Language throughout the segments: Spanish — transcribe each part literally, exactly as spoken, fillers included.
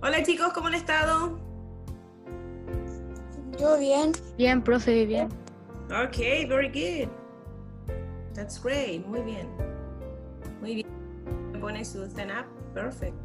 Hola chicos, ¿cómo han estado? Yo bien. Bien, profe, bien. Okay, very good. That's great, muy bien. Muy bien. Me pone su stand up, perfect.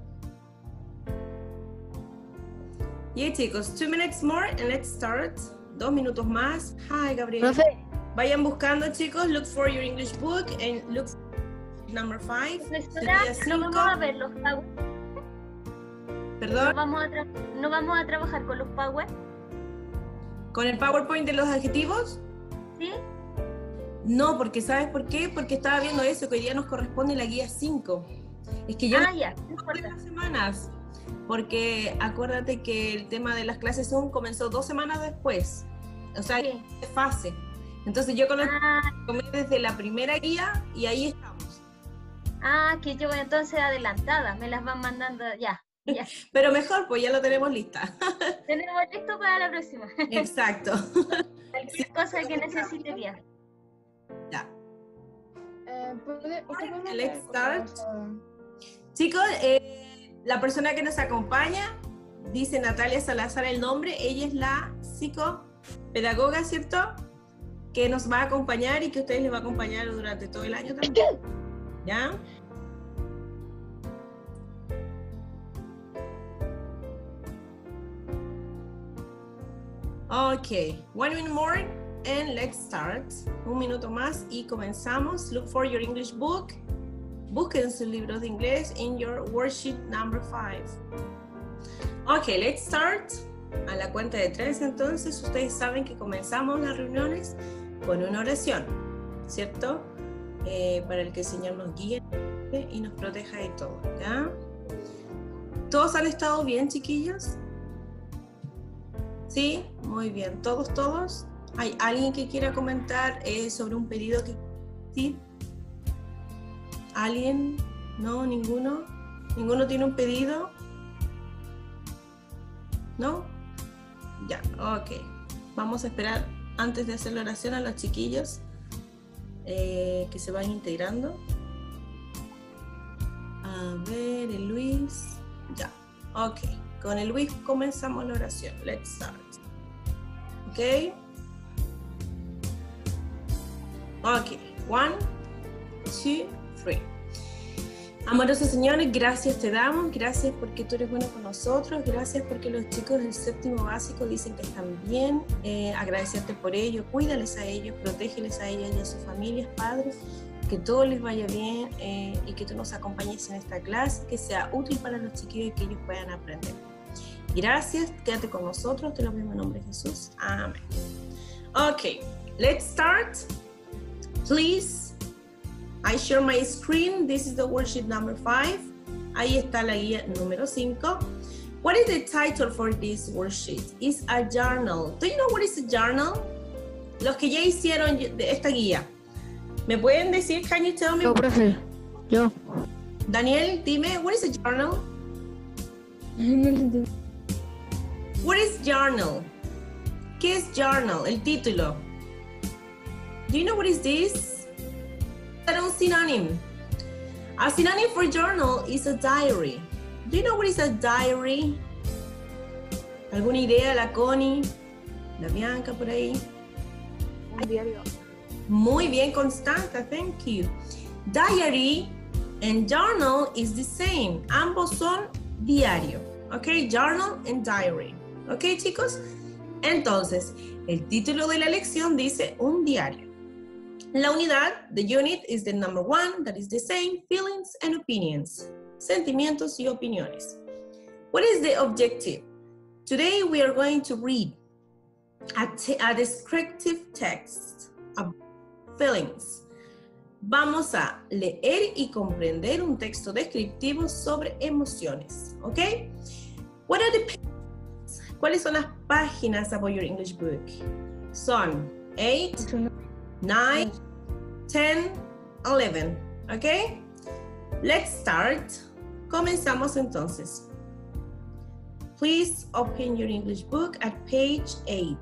Yeah chicos, two minutes more and let's start. Dos minutos más. Hi Gabriel. Profe. Vayan buscando chicos, look for your English book and look number five. Profesora, no vamos a ver los power. Perdón. No vamos, a no vamos a trabajar con los power. ¿Con el PowerPoint de los adjetivos? ¿Sí? No, porque ¿sabes por qué? Porque estaba viendo eso, que hoy día nos corresponde la guía cinco. Es que yo ah, no ya, no importa. las semanas, porque acuérdate que el tema de las clases Zoom comenzó dos semanas después. O sea, Sí. de fase. Entonces yo conozco Ah, desde la primera guía y ahí estamos. ah, que yo voy entonces adelantada, me las van mandando ya. ya. Pero mejor, pues ya lo tenemos lista. Tenemos listo para la próxima. Exacto. Cualquier cosa que necesite bien. Ya. Eh, ¿puede, usted puede Let's hacer, start. por favor? Chicos, eh, la persona que nos acompaña, dice Natalia Salazar el nombre, ella es la psicopedagoga, ¿cierto? Que nos va a acompañar y que a ustedes les va a acompañar durante todo el año también. ¿Ya? Ok, one minute more and let's start. Un minuto más y comenzamos. Look for your English book. Busquen sus libros de inglés in your worksheet number five. Ok, let's start. A la cuenta de tres, entonces, ustedes saben que comenzamos las reuniones con una oración, ¿cierto? Eh, para el que el Señor nos guíe y nos proteja de todo, ¿ya? ¿Todos han estado bien, chiquillos? ¿Sí? Muy bien. ¿Todos, todos? ¿Hay alguien que quiera comentar eh, sobre un pedido que... ¿Sí? ¿Alguien? ¿No? ¿Ninguno? ¿Ninguno tiene un pedido? ¿No? Ya, ok. Vamos a esperar antes de hacer la oración a los chiquillos eh, que se van integrando. A ver, el Luis. Ya, ok. Con el Luis comenzamos la oración. Let's start. Ok. Ok. One, two, three. Amoroso Señor, gracias te damos, gracias porque tú eres bueno con nosotros, gracias porque los chicos del séptimo básico dicen que están bien, eh, agradecerte por ello, cuídales a ellos, protégeles a ellas y a sus familias, Padre, que todo les vaya bien eh, y que tú nos acompañes en esta clase, que sea útil para los chiquillos y que ellos puedan aprender. Gracias, quédate con nosotros, te lo pido en nombre de Jesús, amén. Ok, let's start, please. I share my screen. This is the worksheet number five. Ahí está la guía número cinco. What is the title for this worksheet? It's a journal. Do you know what is a journal? Los que ya hicieron de esta guía. ¿Me pueden decir? Can you tell me? Yo, profe. Yo. Daniel, dime, what is a journal? What is journal? ¿Qué es journal? El título. Do you know what is this? Un synonym. A synonym for journal is a diary. Do you know what is a diary? ¿Alguna idea? La Connie, la Bianca por ahí. Un diario. Muy bien, Constanza, thank you. Diary and journal is the same. Ambos son diario. Ok, journal and diary. Ok, chicos. Entonces, el título de la lección dice un diario. La unidad, the unit, is the number one, that is the same, feelings and opinions. Sentimientos y opiniones. What is the objective? Today we are going to read a, a descriptive text about feelings. Vamos a leer y comprender un texto descriptivo sobre emociones, ¿ok? What are the pages? ¿Cuáles son las páginas about your English book? Son eight, nine, ten, eleven, ¿ok? Let's start. Comenzamos entonces. Please open your English book at page eight.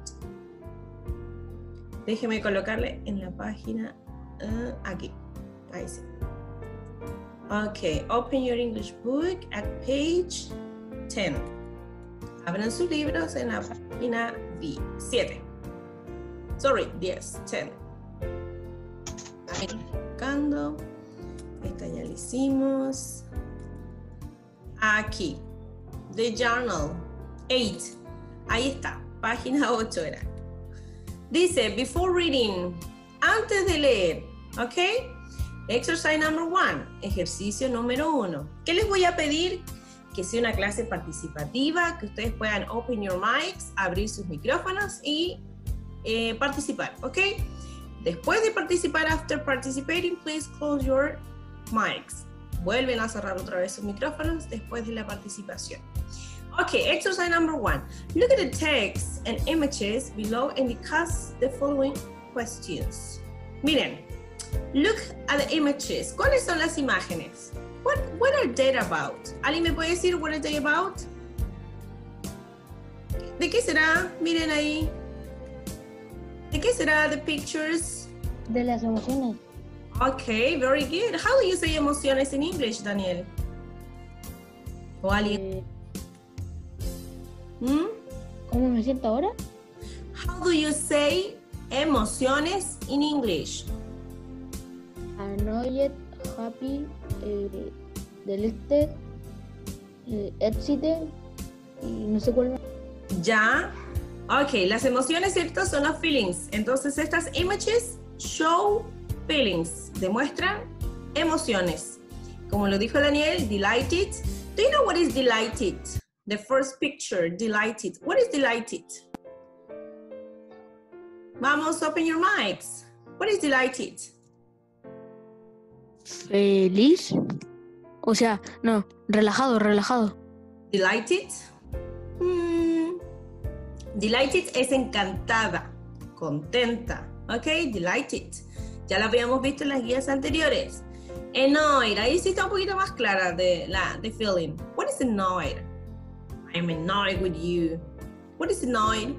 Déjeme colocarle en la página uh, aquí. Ahí sí. Ok, open your English book at page diez. Abran sus libros en la página siete. Sorry, diez, diez. Ahí buscando. Esta ya la hicimos. Aquí. The journal. eight. Ahí está. Página ocho era. Dice, before reading. Antes de leer. ¿Ok? Exercise number one. Ejercicio número uno. ¿Qué les voy a pedir? Que sea una clase participativa, que ustedes puedan open your mics, abrir sus micrófonos y eh, participar, ¿ok? Después de participar, after participating, please close your mics. Vuelven a cerrar otra vez sus micrófonos después de la participación. Ok, exercise number one. Look at the text and images below and discuss the following questions. Miren, look at the images. ¿Cuáles son las imágenes? What, what are they about? ¿Alguien me puede decir what are they about? ¿De qué será? Miren ahí. ¿De qué será the pictures? De las emociones. Okay, very good. How do you say emociones in English, Daniel? ¿O alguien? Eh, ¿Mm? ¿Cómo me siento ahora? How do you say emociones in English? Annoyed, happy, eh, delighted, eh, excited y no sé cuál más. Ya. Ok, las emociones, ¿cierto? Son los feelings. Entonces estas images show feelings. Demuestran emociones. Como lo dijo Daniel, delighted. Do you know what is delighted? The first picture, delighted. What is delighted? Vamos, open your mics. What is delighted? Feliz. O sea, no, relajado, relajado. Delighted. Hmm. Delighted es encantada, contenta. Ok, delighted. Ya la habíamos visto en las guías anteriores. Annoyed, ahí sí está un poquito más clara de la de feeling. What is annoyed? I'm annoyed with you. What is annoyed?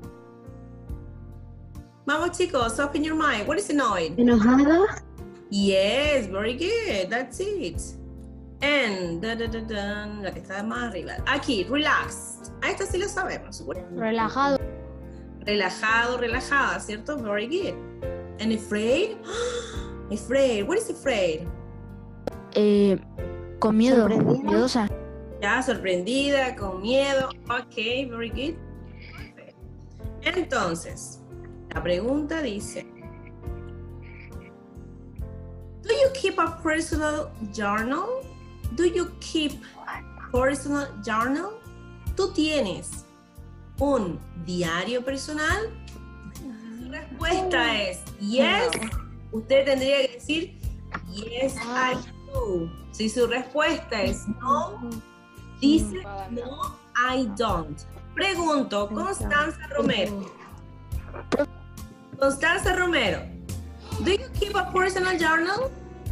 Vamos chicos, open your mind. What is annoyed? Enojado. Yes, very good. That's it. And da, da, da, da, la que está más arriba. Aquí, relaxed. A esta sí lo sabemos. Relajado. Relajado, relajada, ¿cierto? Very good. And afraid? Afraid. What is afraid? Eh, con miedo. Sorprendida. Miedosa. Ya, sorprendida, con miedo. Ok, very good. Entonces, la pregunta dice, do you keep a personal journal? Do you keep personal journal? ¿Tú tienes un diario personal? Su respuesta es yes. Usted tendría que decir yes, I do. Si su respuesta es no, dice no, I don't. Pregunto, Constanza Romero. Constanza Romero, do you keep a personal journal?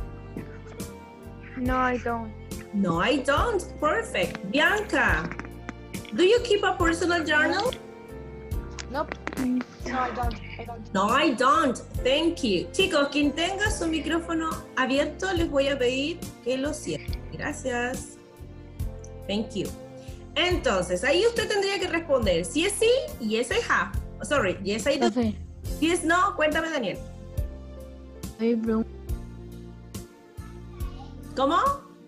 No, I don't. No, I don't. Perfect. Bianca, do you keep a personal journal? Nope. No, I don't. I don't. No, I don't. Thank you. Chicos, quien tenga su micrófono abierto, les voy a pedir que lo cierren. Gracias. Thank you. Entonces, ahí usted tendría que responder si es sí, yes I have. Oh, sorry, yes I do. Profe, Si es no, cuéntame, Daniel. hay, pregun- ¿Cómo?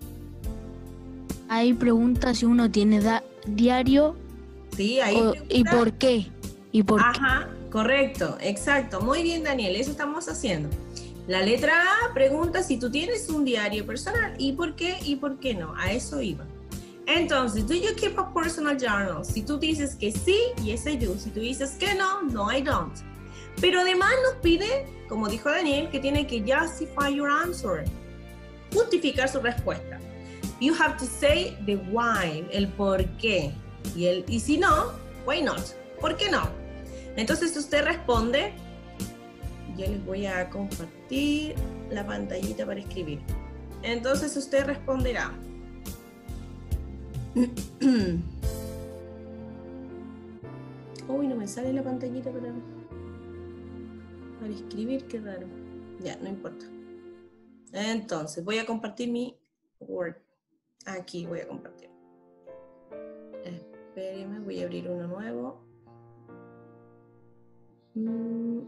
hay preguntas si uno tiene da- diario Sí, ahí. o- y pregunta. por qué. Y por qué. Ajá, correcto, exacto. Muy bien, Daniel, eso estamos haciendo. La letra A pregunta si tú tienes un diario personal y por qué y por qué no. A eso iba. Entonces, do you keep a personal journal? Si tú dices que sí, yes I do. Si tú dices que no, no I don't. Pero además nos pide, como dijo Daniel, que tiene que justify your answer. Justificar su respuesta. You have to say the why, el por qué. Y, el, y si no, why not? ¿Por qué no? Entonces usted responde. Yo les voy a compartir la pantallita para escribir. Entonces usted responderá. Uy, no me sale la pantallita para, para escribir, qué raro. Ya, no importa. Entonces, voy a compartir mi Word. Aquí voy a compartir. espérenme, voy a abrir uno nuevo. Mm.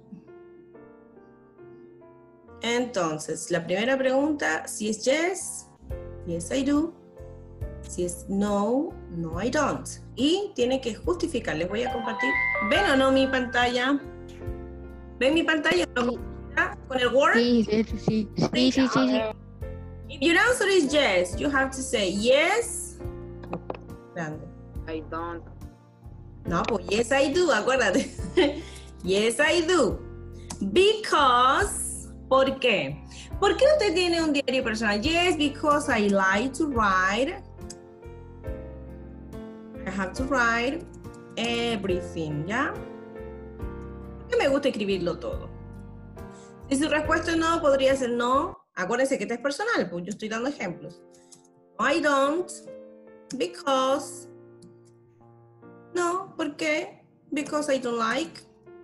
Entonces, la primera pregunta, si es yes, yes I do. Si es no, no I don't. Y tiene que justificar, les voy a compartir. ¿Ven o no mi pantalla? ¿Ven mi pantalla? Sí. ¿Con el Word? Sí, sí, sí, sí, sí, sí, sí, sí. If your answer is yes, you have to say yes. Grande. I don't. No, pues yes I do, acuérdate. Yes I do. Because, ¿por qué? ¿Por qué usted tiene un diario personal? Yes, because I like to write. I have to write everything, ¿ya? Porque me gusta escribirlo todo. Si su respuesta es no, podría ser no. Acuérdense que este es personal, pues yo estoy dando ejemplos. I don't, because. No, ¿por qué? Because I don't like.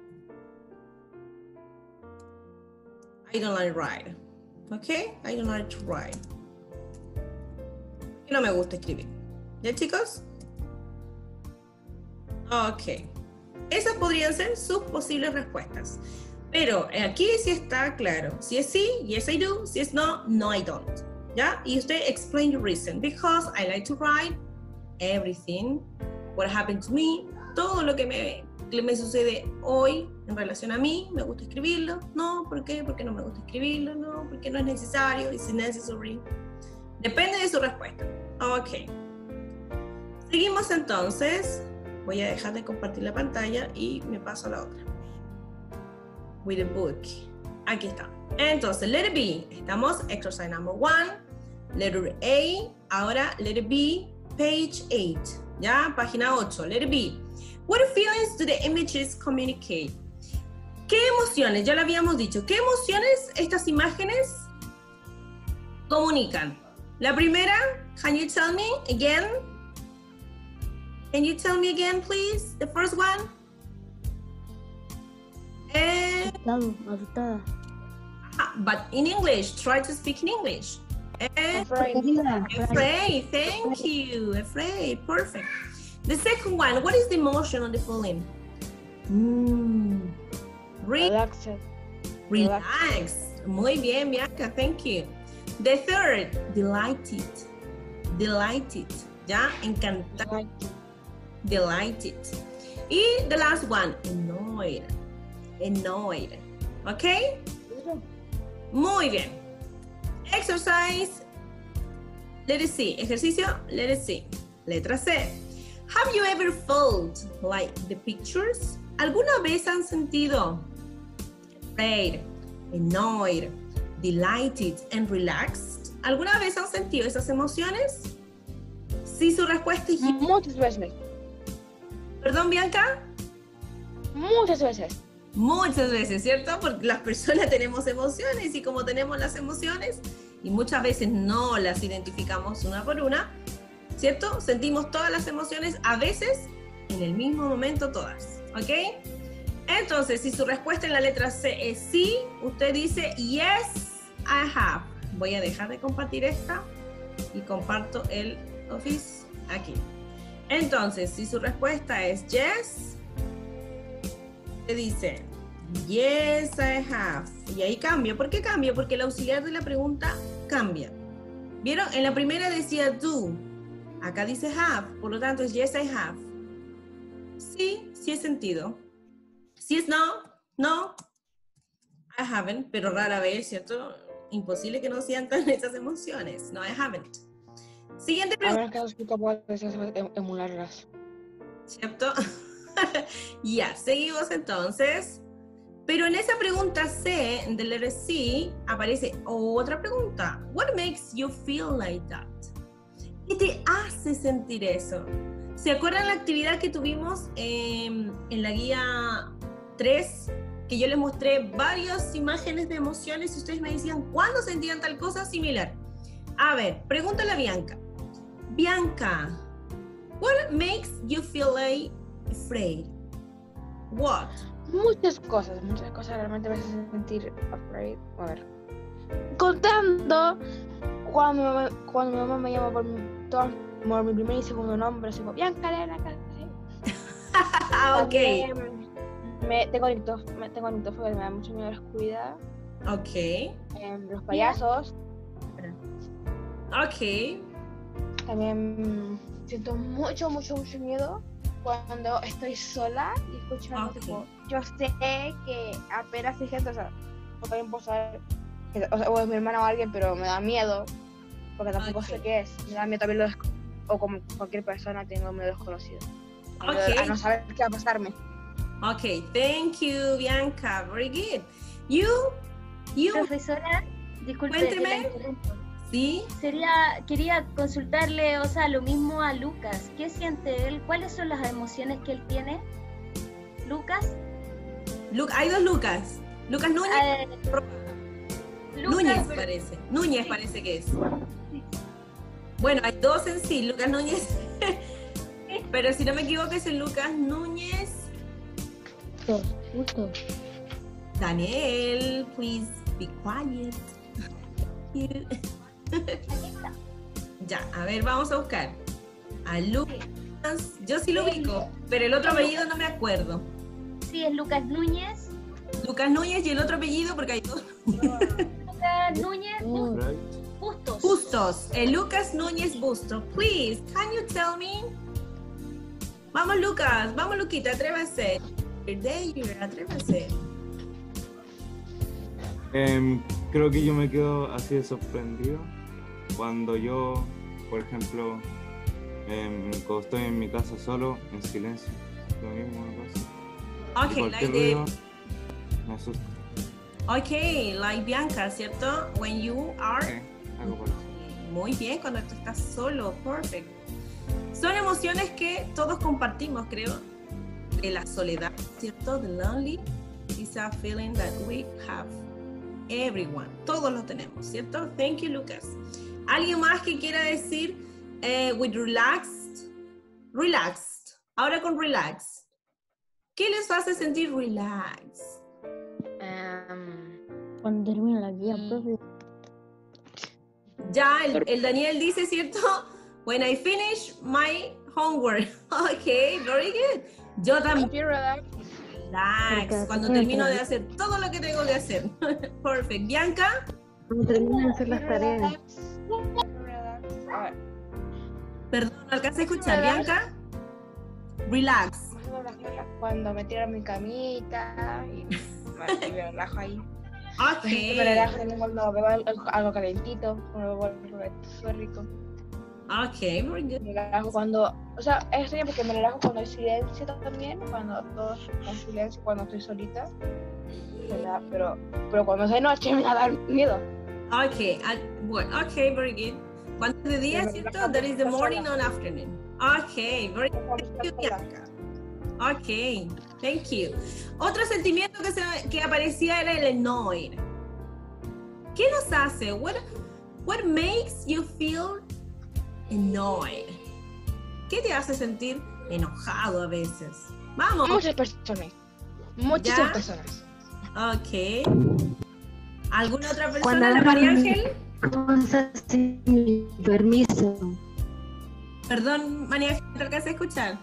I don't like write. ¿Ok? I don't like to write. Y no me gusta escribir. ¿Ya, chicos? Ok. Esas podrían ser sus posibles respuestas. Pero aquí sí está claro. Si es sí, yes I do. Si es no, no I don't. ¿Ya? Y usted explain your reason. Because I like to write everything. What happened to me. Todo lo que me, que me sucede hoy en relación a mí. Me gusta escribirlo. No, ¿por qué? Porque no me gusta escribirlo. No, porque no es necesario. It's necessary. Depende de su respuesta. Ok. Seguimos entonces. Voy a dejar de compartir la pantalla y me paso a la otra. With the book. Aquí está. Entonces, letter B. Estamos exercise number one. Letter A. Ahora, letter B, page eight. ¿Ya? Página ocho. Letter B. What feelings do the images communicate? ¿Qué emociones? Ya lo habíamos dicho. ¿Qué emociones estas imágenes comunican? La primera, can you tell me again? Can you tell me again, please? The first one. Eh, Asustado, asustada. ah, but in English, try to speak in English. Eh, Afraid. afraid, thank you. Afraid, perfect. The second one, what is the emotion on the feeling? Mm. Re- Relaxed. relax. Muy bien, Bianca, thank you. The third, delighted. Delighted. ¿Ya? Encantado. Delighted. Y the last one, annoyed. Annoyed. ¿Ok? Muy bien. Exercise. Letter C. Ejercicio. Letter C. Letra C. Have you ever felt like the pictures? ¿Alguna vez han sentido afraid, annoyed, delighted and relaxed? ¿Alguna vez han sentido esas emociones? Si su respuesta es Muchas veces. perdón, Bianca. Muchas veces. Muchas veces, ¿cierto? Porque las personas tenemos emociones y como tenemos las emociones y muchas veces no las identificamos una por una, ¿cierto? Sentimos todas las emociones, a veces en el mismo momento todas, ¿ok? Entonces, si su respuesta en la letra C es sí, usted dice yes, I have. Voy a dejar de compartir esta y comparto el Office aquí. Entonces, si su respuesta es yes, te dice yes, I have. Y ahí cambia. ¿Por qué cambia? Porque el auxiliar de la pregunta cambia. ¿Vieron? En la primera decía do. Acá dice have. Por lo tanto es yes, I have. Sí, sí es sentido. Si es no, no. I haven't, pero rara vez, ¿cierto? Imposible que no sientan esas emociones. No, I haven't. Siguiente pregunta. Ahora que soy capaz de emularlas. ¿Cierto? Ya, seguimos entonces. Pero en esa pregunta C, de letter C, aparece otra pregunta. What makes you feel like that? ¿Qué te hace sentir eso? ¿Se acuerdan la actividad que tuvimos en, en la guía tres? Que yo les mostré varias imágenes de emociones y ustedes me decían, ¿cuándo sentían tal cosa similar? A ver, pregúntale a Bianca. Bianca, what makes you feel like afraid? What? Muchas cosas, muchas cosas realmente me hacen sentir afraid. A ver. Contando cuando mi mamá, cuando mi mamá me llama por mi, todas, como mi primer y segundo nombre, así como Bianca Elena. Ah, ok. También me, tengo nictof- me tengo nictofobia, me da mucho miedo la oscuridad. Ok. Eh, los payasos. Ok. También siento mucho, mucho, mucho miedo cuando estoy sola y escucho algo Ok. tipo, yo sé que apenas hay gente, o sea, no también puedo saber, que, o, sea, o es mi hermana o alguien, pero me da miedo, porque tampoco Ok. sé qué es, me da miedo también lo desco- o como cualquier persona tengo miedo desconocido, Ok. miedo a no saber qué va a pasarme. Okay, thank you, Bianca. Very good. You, you, Profesora, disculpe que Cuénteme. la interrumpo. sí. Sería, quería consultarle, o sea, lo mismo a Lucas. ¿Qué siente él? ¿Cuáles son las emociones que él tiene? Lucas. Lu- hay dos Lucas. Lucas Núñez. Eh, Lucas, Núñez pero- parece. Núñez parece que es. Bueno, hay dos en sí, Lucas Núñez. Pero si no me equivoco es el Lucas Núñez. Justo, justo. Daniel, please be quiet. Thank you. Ya, a ver, vamos a buscar a Lucas. Yo sí lo ubico, pero el otro apellido no me acuerdo. Sí, es Lucas Núñez. Lucas Núñez y el otro apellido porque hay dos. Lucas Núñez Oh, Bustos. Bustos, el Lucas Núñez Bustos. Please, can you tell me? Vamos, Lucas, vamos, Luquita, atrévase. There, atrévase. Em, creo que yo me quedo así de sorprendido cuando yo, por ejemplo, em, cuando estoy en mi casa solo, en silencio, lo mismo me pasa. Y Ok, cualquier like, the- ruido me asusta. okay, like Bianca, ¿cierto? When you are... Sí, algo parecido. Muy bien, cuando tú estás solo, perfect. Son emociones que todos compartimos, creo. De la soledad, ¿cierto? The lonely is a feeling that we have. Everyone, todos lo tenemos, ¿cierto? Thank you, Lucas. ¿Alguien más que quiera decir eh, with relaxed? Relaxed. Ahora con relax. ¿Qué les hace sentir relax? Um, cuando termina la guía, profe. Ya, el, el Daniel dice, ¿cierto? When I finish my homework. Ok, very good. Yo también. feel relaxed. Relax, cuando termino de hacer todo lo que tengo que hacer. Perfect. Bianca, Cuando termina de hacer las tareas. Relax. Relax. A ver, perdón, no alcancé a escuchar. Relax. Bianca, relax. más o menos relax cuando me tiro a mi camita y me, y me relajo ahí. Me relajo Ok, también cuando bebo algo, algo calentito, cuando bebo algo calentito, súper rico. ok, very good. Me relajo cuando, o sea, es extraño porque me relajo cuando hay silencio también, cuando todos con silencio, cuando estoy solita. Me da- Pero, pero cuando es de noche me da dar miedo. Ok, ah, bueno, ok, very good. Cuando es de día, Me ¿cierto? relaja That is the porque morning está and afternoon. Ok, very good. Cuando Thank you, estoy sola. Bianca. Ok, thank you. Otro sentimiento que, se, que aparecía era el annoyed. ¿Qué nos hace? What, what makes you feel annoyed? ¿Qué te hace sentir enojado a veces? Vamos. Muchas personas. Muchísimas ¿Ya? personas. Ok. ¿Alguna otra persona? Cuando ¿La María agarran- Ángel? Cosas sin permiso. Perdón, María Ángel, ¿te alcancé a escuchar?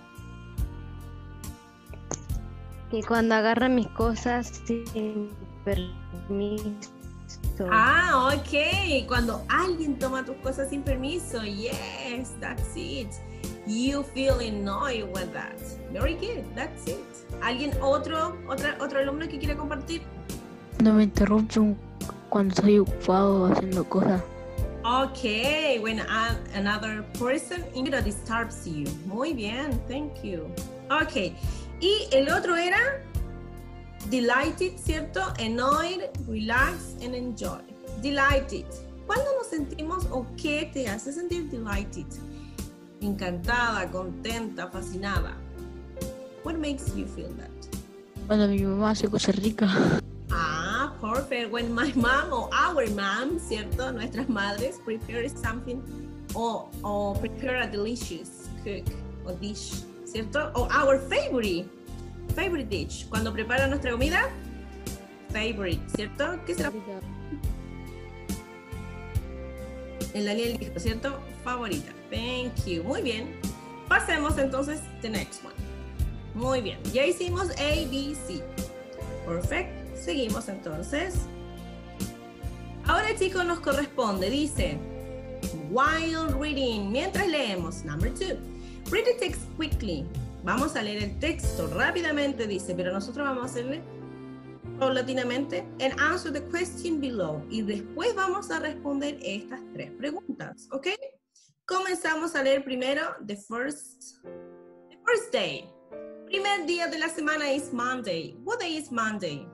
Que cuando agarran mis cosas sin permiso. Ah, ok. Cuando alguien toma tus cosas sin permiso. Yes, that's it. You feel annoyed with that. Very good, that's it. ¿Alguien otro, otra, otro alumno que quiera compartir? No me interrumpen cuando estoy ocupado haciendo cosas. Okay, when a- another person you know, disturbs you. Muy bien, thank you. Okay, y el otro era delighted, ¿cierto? Annoyed, relax and enjoy. Delighted. ¿Cuándo nos sentimos o qué te hace sentir delighted? Encantada, contenta, fascinada. What makes you feel that? Cuando mi mamá hace cosas ricas. Ah, perfect. When my mom or our mom, ¿cierto? Nuestras madres prepare something or, or prepare a delicious cook or dish, ¿cierto? O our favorite, favorite dish. Cuando prepara nuestra comida, favorite, ¿cierto? ¿Qué será? El Daniel dijo, ¿cierto? Favorita. Thank you. Muy bien. Pasemos entonces the next one. Muy bien. Ya hicimos A, B, C. Perfect. Seguimos entonces. Ahora, chicos, nos corresponde. Dice, while reading. Mientras leemos. Number two. Read the text quickly. Vamos a leer el texto rápidamente, dice, pero nosotros vamos a hacerle paulatinamente. And answer the question below. Y después vamos a responder estas tres preguntas. ¿Ok? Comenzamos a leer primero the first, the first day. Primer día de la semana is Monday. What day is Monday?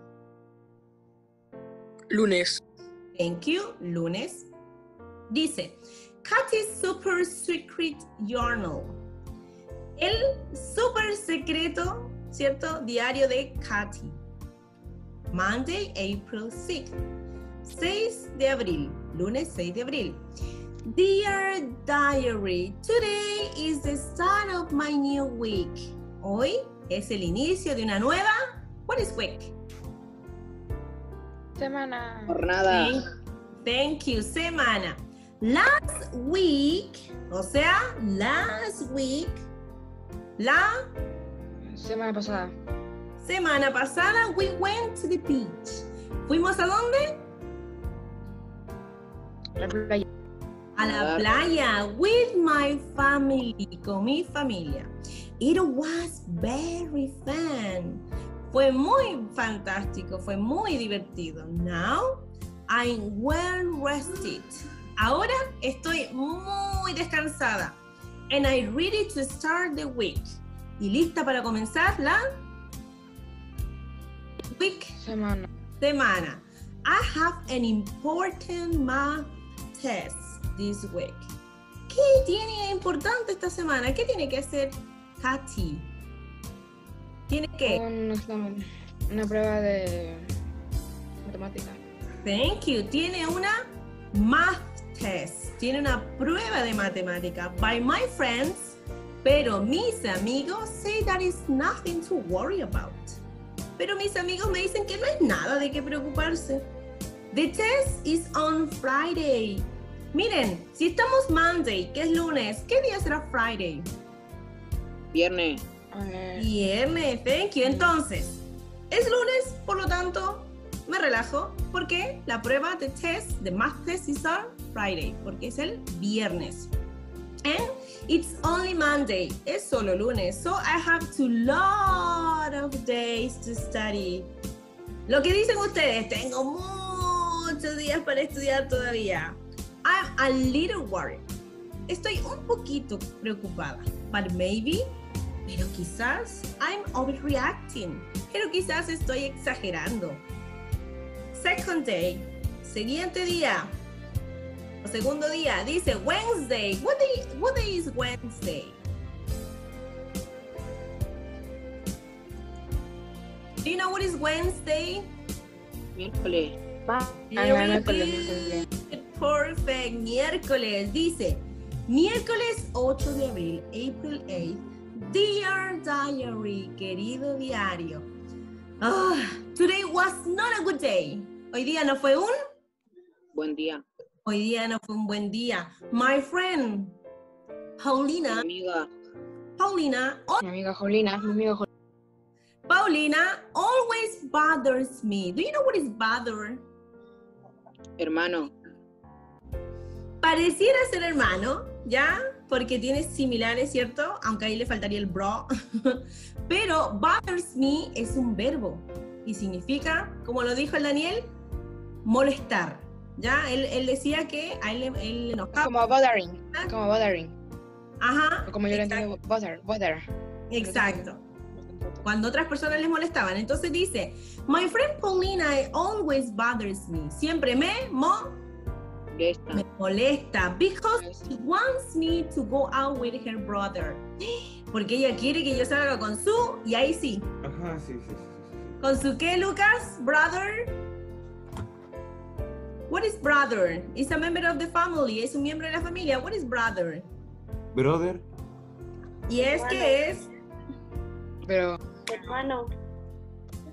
Lunes. Thank you. Lunes. Dice, Kathy's super secret journal. El super secreto, ¿cierto? Diario de Kathy. Monday, April sixth. seis de abril. Lunes seis de abril. Dear Diary, today is the start of my new week. Hoy es el inicio de una nueva. What is week? Semana. Jornada. Thank, thank you, semana. Last week, o sea, last week, la Semana pasada. semana pasada, we went to the beach. ¿Fuimos a dónde? La playa. A la playa with my family, con mi familia. It was very fun. Fue muy fantástico, fue muy divertido. Now, I'm well rested. Ahora estoy muy descansada. And I'm ready to start the week. Y lista para comenzar la week. Semana. Semana. I have an important math test this week. ¿Qué tiene importante esta semana? ¿Qué tiene que hacer Kathy? Tiene que... Un examen. Una prueba de matemática. Thank you. Tiene una math test. Tiene una prueba de matemática. By my friends, pero mis amigos say that is nothing to worry about. Pero mis amigos me dicen que no es nada de qué preocuparse. The test is on Friday. Miren, si estamos Monday, que es lunes, ¿qué día será Friday? Viernes. Eh, Viernes, thank you. Entonces, es lunes, por lo tanto, me relajo, porque la prueba de test, de math test, is on Friday, porque es el viernes. And it's only Monday, es solo lunes, so I have a lot of days to study. Lo que dicen ustedes, tengo muchos días para estudiar todavía. I'm a little worried. Estoy un poquito preocupada, but maybe, pero quizás, I'm overreacting. Pero quizás estoy exagerando. Second day, siguiente día, o segundo día, dice Wednesday. What day, what day is Wednesday? Do you know what is Wednesday? Miércoles. Very miércoles, good. Perfect. Miércoles. Dice, miércoles ocho de abril, April eighth. Dear Diary, querido diario. Oh, today was not a good day. Hoy día no fue un... Buen día. Hoy día no fue un buen día. My friend, Paulina, Amiga. Paulina, oh, Mi amiga Jolina. Mi amiga Jolina. Paulina always bothers me. Do you know what is bother? Hermano. Pareciera ser hermano, ¿ya? Porque tiene similares, ¿cierto? Aunque ahí le faltaría el bro. Pero bothers me es un verbo y significa, como lo dijo el Daniel, molestar. ¿Ya? Él, él decía que a él, él le enojaba. Como bothering. Como bothering. Ajá. O como yo lo exacto. entiendo, bother. Bother. Exacto. Cuando otras personas les molestaban. Entonces dice, my friend Paulina always bothers me. Siempre me, mo, Molesta. me molesta. Because she wants me to go out with her brother. Porque ella quiere que yo salga con su, y ahí sí. Ajá, sí, sí, sí, sí. ¿Con su qué, Lucas? Brother. What is brother? It's a member of the family. Es un miembro de la familia. What is brother? Brother. Y es que es... Pero Hermano.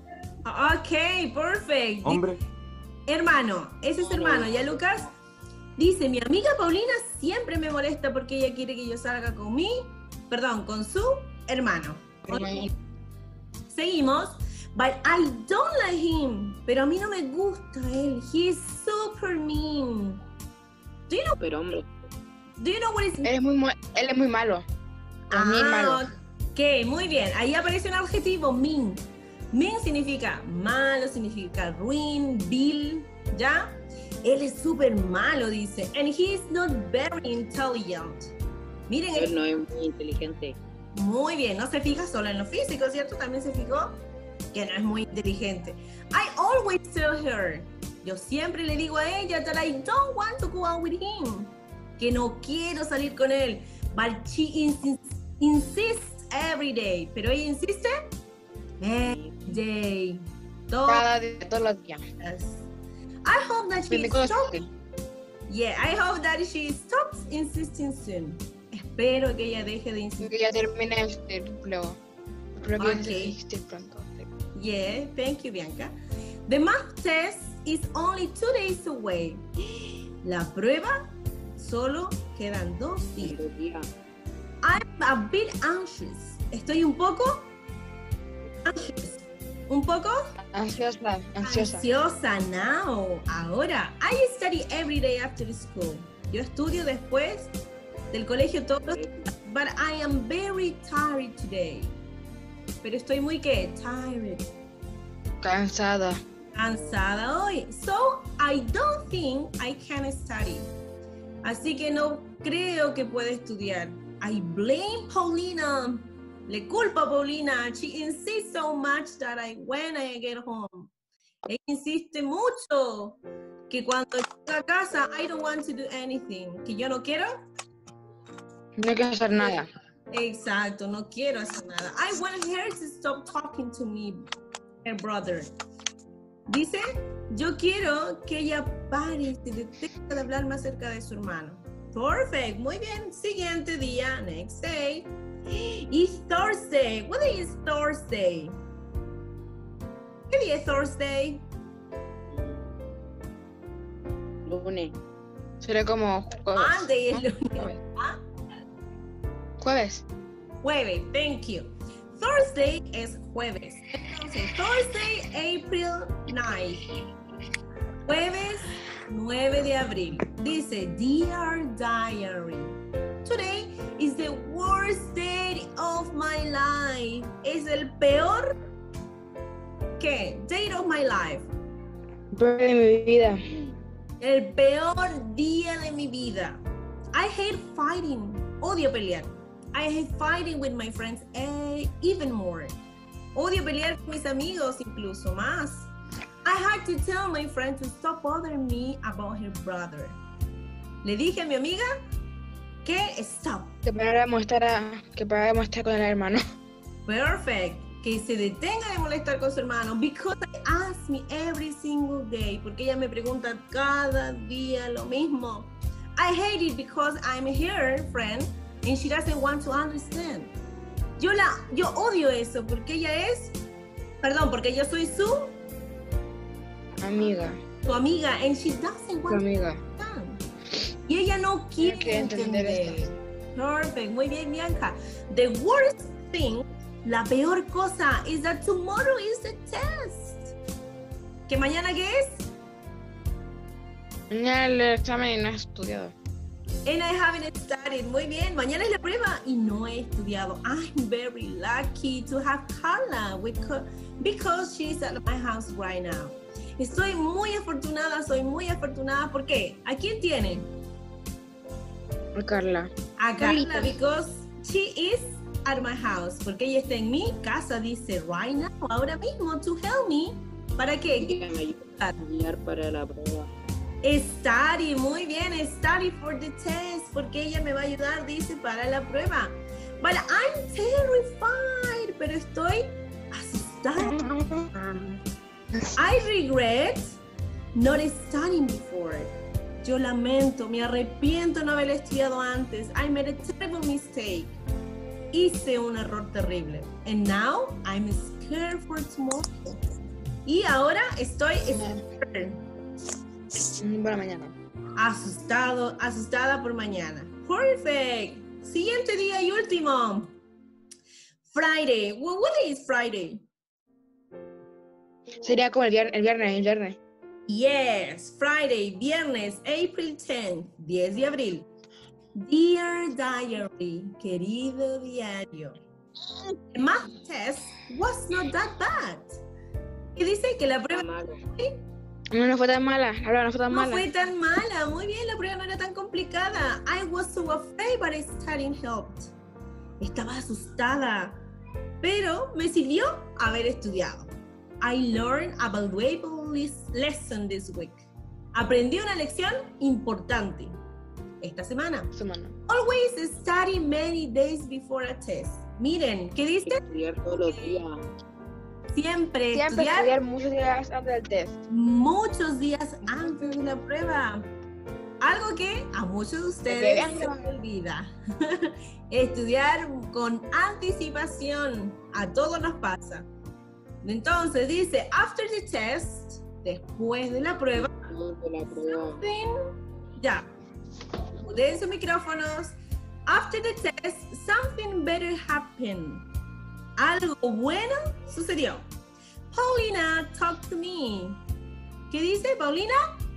Ok, perfect. Hombre. Hermano, ese es hermano, ¿ya, Lucas? Dice, mi amiga Paulina siempre me molesta porque ella quiere que yo salga con mi, perdón, con su hermano. Hermanito. Seguimos. But I don't like him. Pero a mí no me gusta él. He is super mean. Do you know, Pero hombre, do you know what is Él es muy, mu- él es muy malo. Es muy malo. Ok, muy bien. Ahí aparece un adjetivo, mean. Mean significa malo, significa ruin, vil, ¿ya? Él es súper malo, dice. And he is not very intelligent. Miren, él no es muy inteligente. muy bien. No se fija solo en lo físico, ¿cierto? También se fijó que no es muy inteligente. I always tell her. Yo siempre le digo a ella that I don't want to go out with him. Que no quiero salir con él. But she insists, insists every day. Pero ella insiste every day. Todos Cada día, todos los días. I hope that she veinticuatro stops. siete. Yeah, I hope that she stops insisting soon. Espero que ella deje de insistir. Que ya termine este luego. Espero que Okay. insiste pronto. Yeah, thank you, Bianca. The math test is only two days away. La prueba solo quedan dos días. Pero tía, I'm a bit anxious. Estoy un poco anxious. Un poco Ansiosa, ansiosa. ansiosa now. Ahora, I study every day after school. Yo estudio después del colegio todos los días. But I am very tired today. Pero estoy muy que tired. Cansada. Cansada hoy. So, I don't think I can study. Así que no creo que pueda estudiar. I blame Paulina. Le culpo a Paulina. She insists so much that I, when I get home. Ella insiste mucho que cuando llego a casa, I don't want to do anything. Que yo no quiero. No quiero hacer nada. Exacto, no quiero hacer nada. I want her to stop talking to me, her brother. Dice, yo quiero que ella pare y se detenga de hablarme acerca de su hermano. Perfect, muy bien. Siguiente día, next day. It's Thursday. What day is Thursday? ¿Qué día es Thursday? lunes. Será como jueves. Monday es ¿no? lunes. Jueves. ¿Ah? Jueves. Jueves, thank you. Thursday es jueves. Entonces, Thursday, April ninth. Jueves nueve de abril. Dice, Dear Diary, today is the worst day of my life. Es el peor, ¿qué? Day of my life. De mi vida. El peor día de mi vida. I hate fighting. Odio pelear. I hate fighting with my friends eh, even more. Odio pelear con mis amigos incluso más. I had to tell my friend to stop bothering me about her brother. Le dije a mi amiga que stop. Que paráramos estar, a, que paráramos estar con el hermano. Perfect. Que se detenga de molestar con su hermano. Because I ask me every single day. Porque ella me pregunta cada día lo mismo. I hate it because I'm her friend and she doesn't want to understand. Yo la, yo odio eso porque ella es, perdón, porque yo soy su, Amiga. su amiga and she doesn't Tu want amiga. to understand. Y ella no quiere quiere entender entender. Perfect, muy bien, Bianca. The worst thing, la peor cosa, is that tomorrow is the test. ¿Que mañana qué es? Mañana el examen y no he estudiado. And I haven't studied. Muy bien, mañana es la prueba y no he estudiado. I'm very lucky to have Carla with, because she's at my house right now. Estoy muy afortunada, soy muy afortunada. ¿Por qué? ¿A quién tiene? Carla. A Carla, Carlita. because she is at my house. Porque ella está en mi casa, dice right now, ahora mismo, to help me. ¿Para qué? Que me ayuda a estudiar para la prueba. Study, muy bien, study for the test, porque ella me va a ayudar, dice, para la prueba. But I'm terrified, pero estoy asustada. I regret not studying before. Yo lamento, me arrepiento no haber estudiado antes. I made a terrible mistake. Hice un error terrible. And now I'm scared for tomorrow. Y ahora estoy scared. Para mañana. Asustado, asustada por mañana. Perfect. Siguiente día y último. Friday. Well, what day is Friday? Sería como el viernes, el viernes, el viernes. Yes, Friday, viernes, April tenth, diez de abril. Dear diary, querido diario. The math test was not that bad. Y dice que la prueba Malo. No, no fue tan mala, la verdad no fue tan no mala. fue tan mala. Muy bien, la prueba no era tan complicada. I was so afraid, but studying helped. Estaba asustada, pero me sirvió haber estudiado. I learned a valuable lesson this week. Aprendí una lección importante esta semana. Semana. Always study many days before a test. Miren, ¿qué dice? Estudiar todos los días. Siempre, Siempre estudiar estudiar muchos días antes del test. muchos días antes de la prueba. Algo que a muchos de ustedes se les olvida. Estudiar con anticipación. A todos nos pasa. Entonces dice, after the test, después de la prueba, De la prueba. something, ya, muden sus micrófonos. After the test, something better happened. Algo bueno sucedió. Paulina, talk to me. ¿Qué dice Paulina?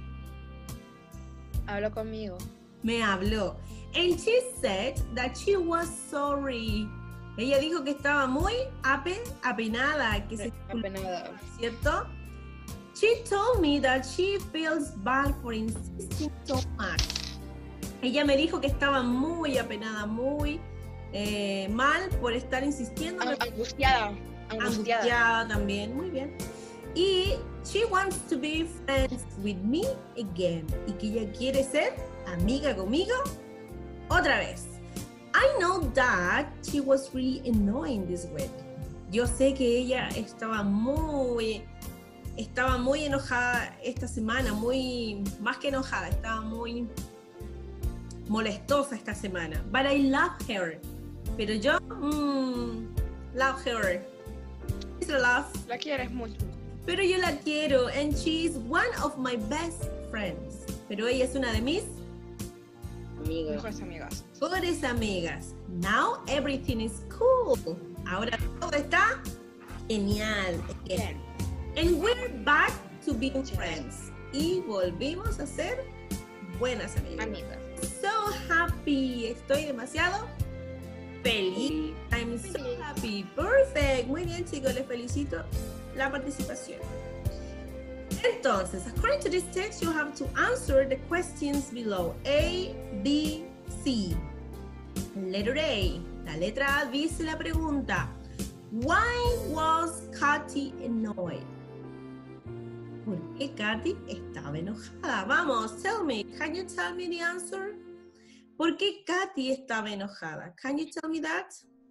Habló conmigo. Me habló. And she said that she was sorry. Ella dijo que estaba muy apen, apenada, que se Apenada. ¿cierto? She told me that she feels bad for insisting so much. Ella me dijo que estaba muy apenada, muy eh, mal por estar insistiendo. Angustiada. Angustiada. Angustiada también, muy bien. Y she wants to be friends with me again. Y que ella quiere ser amiga conmigo otra vez. I know that she was really annoying this week. Yo sé que ella estaba muy, estaba muy enojada esta semana, muy, más que enojada, estaba muy molestosa esta semana. But I love her. Pero yo, mm, love her. It's a love. La quieres mucho. Pero yo la quiero, and she is one of my best friends. Pero ella es una de mis Amiga. Mejores amigas. mejores amigas. Now everything is cool. Ahora todo está genial. Bien. And we're back to being friends. Y volvimos a ser buenas amigas. Amigas. So happy. Estoy demasiado feliz. I'm so happy. Perfect. Muy bien, chicos. Les felicito la participación. Entonces, according to this text, you have to answer the questions below. A, B, C. Letter A. La letra A dice la pregunta. Why was Katy annoyed? ¿Por qué Katy estaba enojada? Vamos, tell me. Can you tell me the answer? ¿Por qué Katy estaba enojada? Can you tell me that?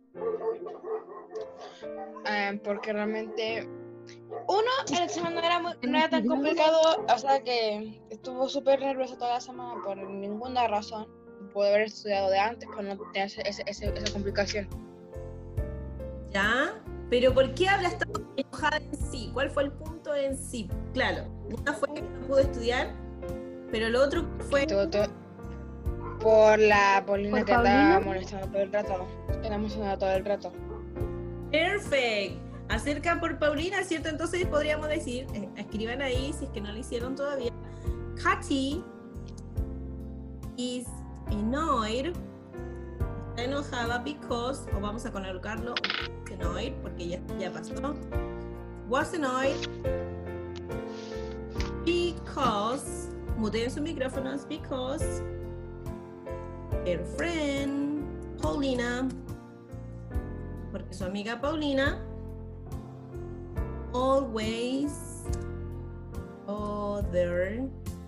Eh, porque realmente uno, el examen no era, muy, no era tan complicado, o sea que estuvo súper nerviosa toda la semana por ninguna razón. Pude haber estudiado de antes, pero no tenía ese, ese, ese, esa complicación. ¿Ya? Pero ¿por qué habla estado enojada en sí? ¿Cuál fue el punto en sí? Claro, una fue que no pudo estudiar, pero lo otro fue... Todo, todo, por la Paulina ¿Por que andaba Paulina? molestando todo el rato. Era emocionada todo el rato. Perfect. Acerca por Paulina, ¿cierto? Entonces podríamos decir, eh, escriban ahí si es que no lo hicieron todavía. Katy is annoyed. Está enojada because, o vamos a colocarlo annoyed porque ya, ya pasó. Was annoyed because, muten sus micrófonos, because her friend Paulina, porque su amiga Paulina always bother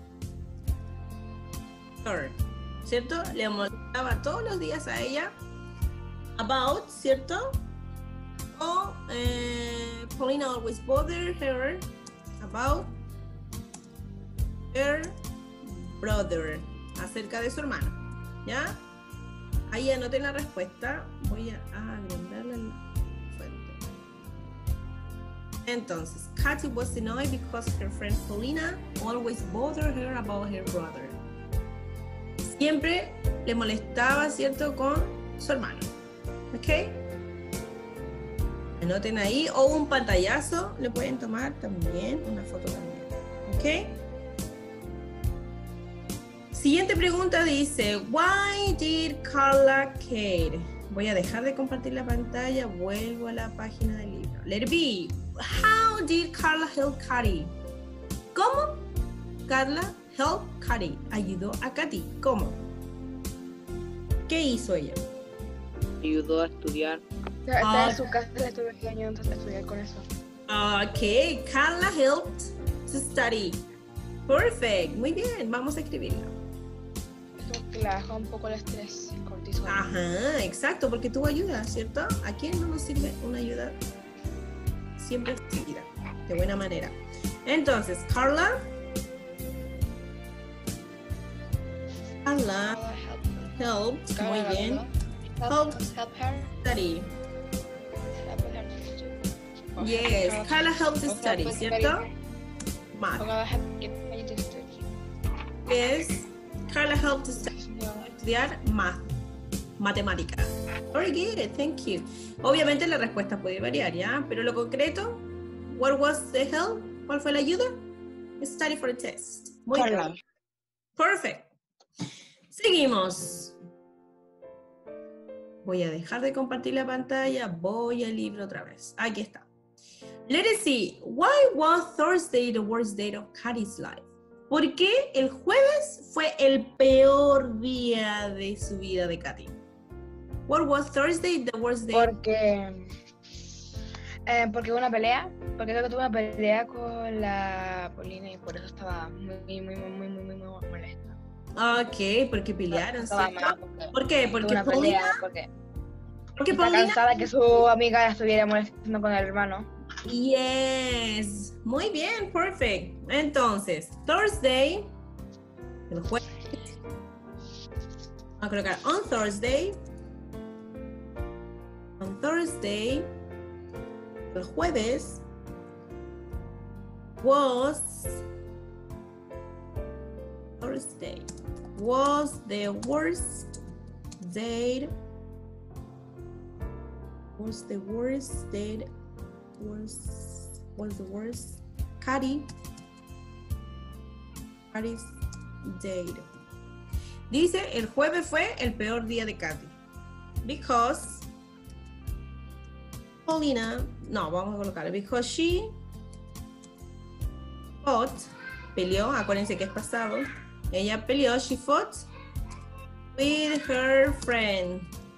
her, ¿cierto? Le molestaba todos los días a ella about, ¿cierto? O eh, Paulina always bother her about her brother, acerca de su hermano, ¿ya? Ahí anoté la respuesta. Voy a agrandarla la fuente. Entonces, Katy was annoyed because her friend Paulina always bothered her about her brother. siempre le molestaba, ¿cierto?, con su hermano. ¿Ok? Anoten ahí, o un pantallazo, le pueden tomar también, una foto también. ¿Ok? Siguiente pregunta dice, why did Carla Kate? Voy a dejar de compartir la pantalla, vuelvo a la página del libro. Let it be. How did Carla help Katy? ¿Cómo Carla help Katy? Ayudó a Katy. ¿Cómo? ¿Qué hizo ella? Ayudó a estudiar. Está Ah. en su casa, le estuve enseñando a estudiar con eso. Ok, Carla helped to study. Perfect, muy bien, vamos a escribirlo. Esto que la baja un poco el estrés, el cortisol. Ajá, exacto, porque tuvo ayuda, ¿cierto? ¿A quién no nos sirve una ayuda? Siempre recibida, de buena manera. Entonces, Carla. Carla helped, muy bien, Help, help her. study. Help her to study. Yes, Help- Carla helped to help study, with ¿cierto? study. Math. Carla help get ready to study. Yes, Carla helped to study. Estudiar math, matemática. Very good, thank you. Obviamente la respuesta puede variar, ¿ya? Pero lo concreto, what was the help? ¿Cuál fue la ayuda? Study for a test. Muy Carla. bien. Perfect. Seguimos. Voy a dejar de compartir la pantalla, voy al libro otra vez. Aquí está. Let us see. Why was Thursday the worst day of Katy's life? ¿Por qué el jueves fue el peor día de su vida de Katy? What was Thursday the worst day? Porque. Eh, porque hubo una pelea. Porque creo que tuve una pelea con la Paulina y por eso estaba muy, muy, muy, muy, muy, muy, muy molesta. Ok, porque pelearon, Estaba ¿cierto? mal porque ¿Por qué? tuve Porque una Paulina, pelea. Porque porque está Paulina, cansada que su amiga la estuviera molestando con el hermano. yes, muy bien, perfect. Entonces, Thursday, el jueves, vamos a colocar on Thursday, on Thursday, el jueves, was, Thursday, was the worst day, was the worst day, was, was the worst, Katy, Katy's day. Dice, el jueves fue el peor día de Katy. Because Paulina, no, vamos a colocar, because she fought, peleó, acuérdense que es pasado, ella peleó, she fought with her friend,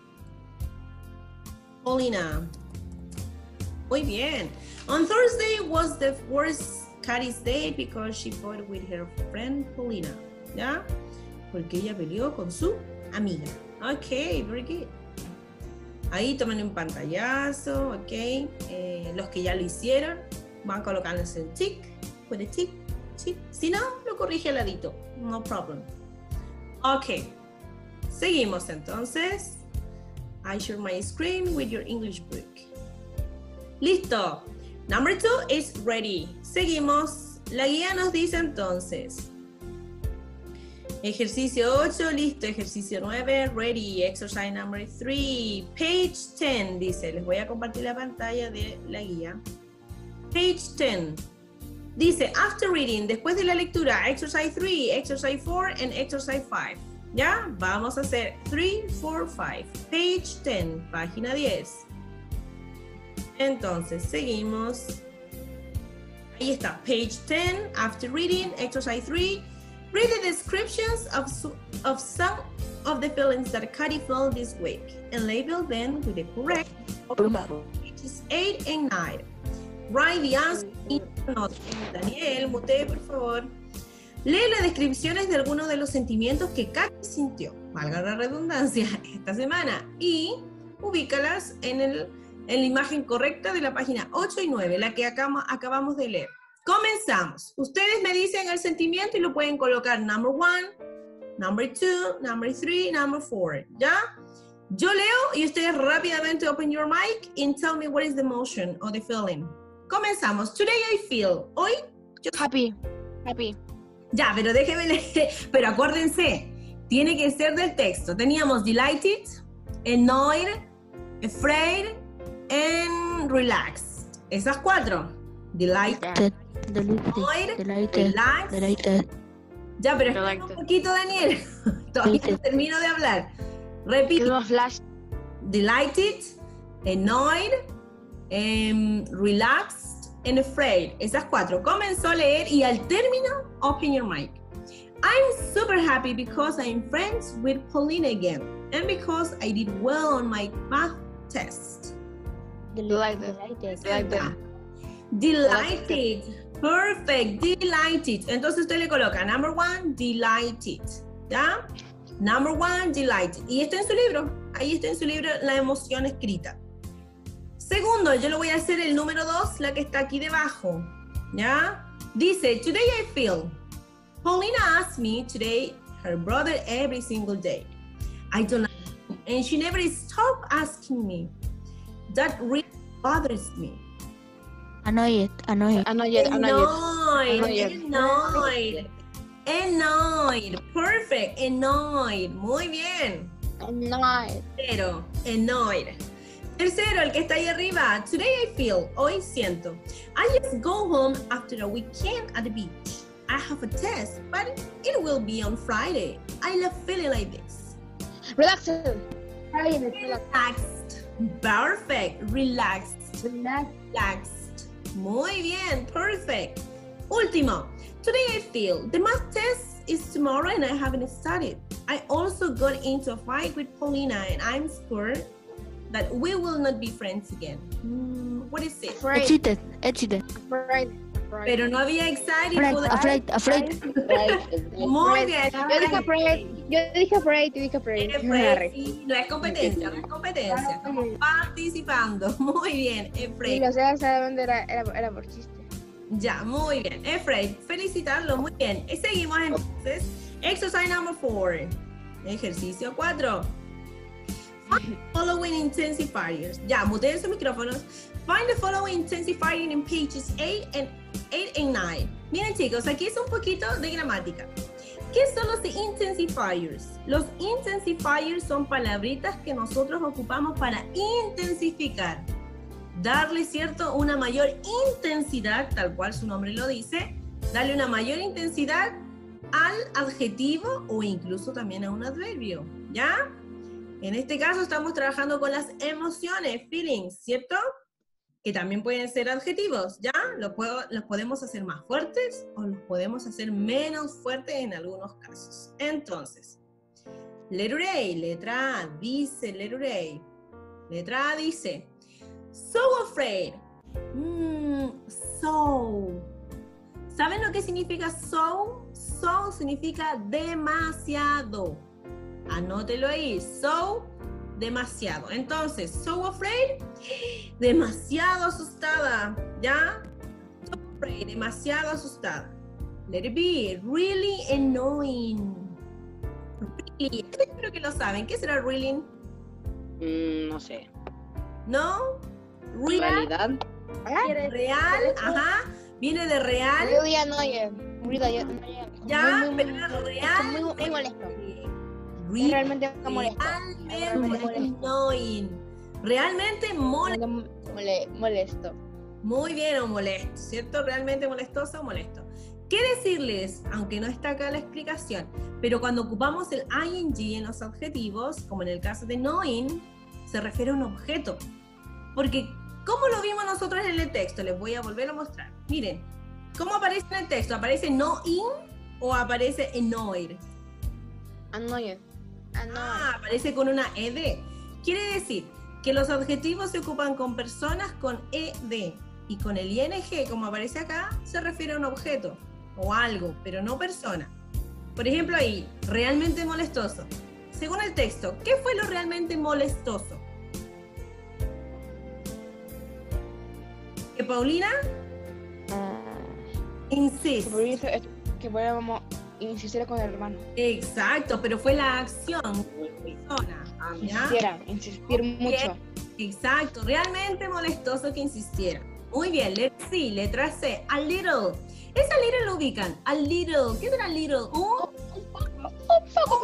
Paulina. Muy bien. On Thursday was the worst Katy's day because she fought with her friend Paulina. ¿Ya? Porque ella peleó con su amiga. Ok, very good. Ahí tomen un pantallazo, ok. Eh, los que ya lo hicieron van colocándose el tick, put a tick, tick. Si no, lo corrige al ladito, no problem. Ok, seguimos entonces. I share my screen with your English book. Listo. Number two is ready. Seguimos. La guía nos dice entonces. Ejercicio ocho, listo. Ejercicio nueve, ready. Exercise number three, page ten. Dice, les voy a compartir la pantalla de la guía. Page ten. Dice, after reading, después de la lectura, exercise three, exercise four, and exercise five. ¿Ya? Vamos a hacer three, four, five. Page ten, página diez. Entonces, seguimos. Ahí está, page ten, after reading, exercise three. Read the descriptions of, of some of the feelings that Katy felt this week and label them with the correct pages eight and nine. Write the answer in your notes. Daniel, mutee, por favor. Lee las descripciones de algunos de los sentimientos que Katy sintió, valga la redundancia, esta semana, y ubícalas en, el, en la imagen correcta de la página ocho y nueve, la que acabamos, acabamos de leer. Comenzamos. Ustedes me dicen el sentimiento y lo pueden colocar number one, number two, number three, number four, ¿ya? Yo leo y ustedes rápidamente open your mic and tell me what is the emotion or the feeling. Comenzamos. Today I feel. Hoy, yo... Happy, happy. Ya, pero déjenme leer. Pero acuérdense, Tiene que ser del texto. Teníamos delighted, annoyed, afraid, and relaxed. Esas cuatro. Delighted, annoyed, Delighted, relaxed. delighted. Ya, pero espera un Delighted. poquito, Daniel. Todavía no termino de hablar. Repito. Tenemos flash. Delighted, annoyed, um, relaxed, and afraid. Esas cuatro. Comenzó a leer y al término, open your mic. I'm super happy because I'm friends with Paulina again and because I did well on my math test. Delighted. Delighted. Delighted. Delighted. Perfect. Delighted. Entonces usted le coloca number one, delighted. ¿Ya? Number one, delighted. Y está en su libro. Ahí está en su libro la emoción escrita. Segundo, yo lo voy a hacer el número dos, la que está aquí debajo. ¿Ya? Dice, today I feel. Paulina asked me today her brother every single day. I don't know, and she never stopped asking me. That really bothers me. Annoyed, annoyed. Annoyed. Annoyed. Annoyed, annoyed, annoyed. Perfect, annoyed. Muy bien. Annoyed. Tercero, annoyed. Tercero, el que está ahí arriba. Today I feel. Hoy siento. I just go home after a weekend at the beach. I have a test, but it will be on Friday. I love feeling like this. Relaxed. Relaxed. Perfect. Relaxed. Relaxed. Muy bien. Perfect. Último. Today I feel. The math test is tomorrow and I haven't studied. I also got into a fight with Paulina and I'm scared that we will not be friends again. Mm, what is it? Afraid. Excited, excited. Afraid. Pero no había excited. Afraid, afraid, afraid. Muy bien. Yo dije afraid. Yo dije afraid. Yo dije afraid. Afraid, sí, no es competencia, no es competencia. Estamos participando. Muy bien, Y Afraid. lo sé hasta dónde era, era, era por chiste. Ya, muy bien. Afraid, felicitarlo, muy bien. Y seguimos entonces. Exercise number four. Ejercicio cuatro. Find the following intensifiers. Ya, muteen sus micrófonos. Find the following intensifier in pages eight and eight and nine. Miren chicos, aquí es un poquito de gramática. ¿Qué son los intensifiers? Los intensifiers son palabritas que nosotros ocupamos para intensificar. Darle, ¿cierto?, una mayor intensidad, tal cual su nombre lo dice. Darle una mayor intensidad al adjetivo o incluso también a un adverbio, ¿ya? En este caso estamos trabajando con las emociones, feelings, ¿cierto? Que también pueden ser adjetivos, ¿ya? Los, puedo, los podemos hacer más fuertes o los podemos hacer menos fuertes en algunos casos. Entonces, letter A, letra A, dice letter A. Letra A dice, so afraid. Mm, so. ¿Saben lo que significa so? So significa demasiado. Anótelo ahí, so, demasiado. Entonces, so afraid, demasiado asustada, ¿ya? So afraid, demasiado asustada. Let it be, really annoying. Really, espero que lo saben. ¿Qué será really? Mm, no sé. ¿No? Really, Realidad. real, ajá. Viene de real, Really annoyed. Really annoyed. ya, Muy, muy, pero muy- real. muy, muy molesto. Really, Realmente molesto. realmente annoying. Realmente molesto. Mole- Molesto. Muy bien, o molesto, ¿cierto? Realmente molestoso o molesto. ¿Qué decirles? Aunque no está acá la explicación, pero cuando ocupamos el ing en los adjetivos, como en el caso de annoying, se refiere a un objeto. Porque, ¿cómo lo vimos nosotros en el texto? Les voy a volver a mostrar. Miren, ¿cómo aparece en el texto? ¿Aparece knowing o aparece annoyed? Annoyed. Annoyed. Ah, aparece con una ed. Quiere decir que los adjetivos se ocupan con personas con ed y con el ing, como aparece acá, se refiere a un objeto o algo, pero no persona. Por ejemplo ahí, realmente molestoso. Según el texto, ¿qué fue lo realmente molestoso? Que Paulina insiste. Por eso es que podemos insistir con el hermano. Exacto, pero fue la acción, persona. ¿Ya? Insistiera, insistir mucho. Exacto, realmente molestoso que insistiera. Muy bien, letra C, letra C, a little. Esa little lo ubican, a little. ¿Qué será little? Un Un poco preocupado.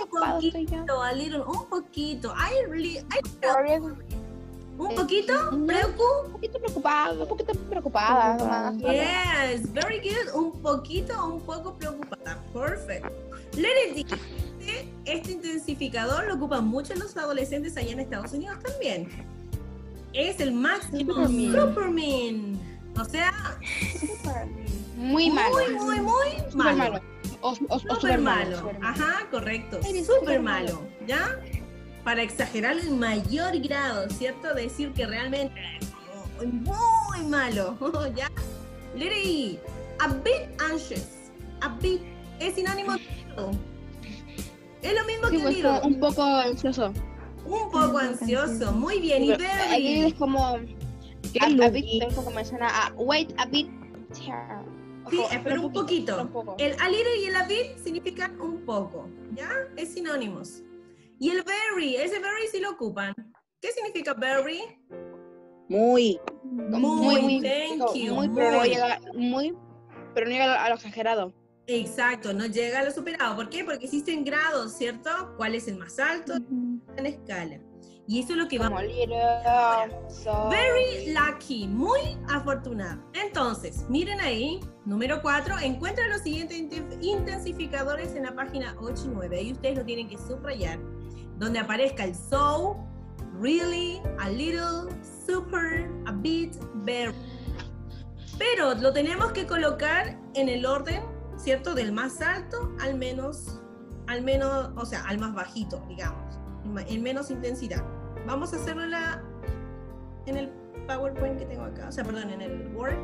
poquito, a little, un poquito. I really, I un poquito, preocup. Un poquito preocupada, un poquito preocupada. nomás. Yes, very good. Un poquito, un poco preocupada. Perfect. Let it be. Este, este intensificador lo ocupan mucho los adolescentes allá en Estados Unidos también. Es el máximo Superman. O sea, Muy malo. muy, muy, muy Súper malo. malo. O, o, o Súper súper malo. súper malo. Ajá, correcto. Eres Súper súper malo. ¿Ya? Para exagerar el mayor grado, ¿cierto? Decir que realmente es muy malo. ¿Ya? Literally, a bit anxious. A bit es sinónimo de little. Es lo mismo Sí, que pues, little. un poco ansioso. Un poco ansioso. Muy bien. Y Aquí es very. como. A, a bit, tengo como menciona a wait a bit. Sí, espera un poquito. Un poco. El a little y el a bit significan un poco. ¿Ya? Es sinónimos. Y el very, ese very sí lo ocupan. ¿Qué significa very? Muy. Muy, thank you, Muy, pero no muy. llega, muy, pero no llega a lo, a lo exagerado. Exacto, no llega a lo superado. ¿Por qué? Porque existen grados, ¿cierto? ¿Cuál es el más alto en escala? Y eso es lo que Como vamos. little, so. Very lucky, muy afortunado. Entonces, miren ahí, número cuatro, encuentran los siguientes inten- intensificadores en la página ocho y nueve. Ahí ustedes lo tienen que subrayar. Donde aparezca el so, really, a little, super, a bit, very. Pero lo tenemos que colocar en el orden, ¿cierto? Del más alto al menos, al menos, o sea, al más bajito, digamos, en menos intensidad. Vamos a hacerlo en, la, en el PowerPoint que tengo acá, o sea, perdón, en el Word.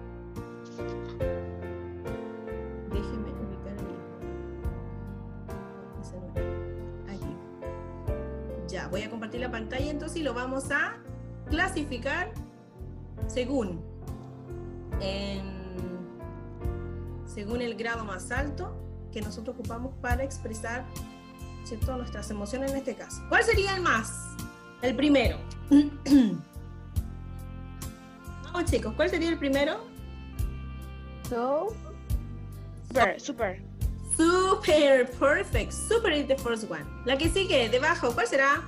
Déjenme ubicar ahí. Ese no era. Aquí. Ya, voy a compartir la pantalla entonces y lo vamos a clasificar según en, según el grado más alto que nosotros ocupamos para expresar, ¿cierto?, nuestras emociones en este caso. ¿Cuál sería el más? El primero. Vamos chicos, ¿cuál sería el primero? So, Super, super. Super, perfect. Super is the first one. La que sigue, debajo, ¿cuál será?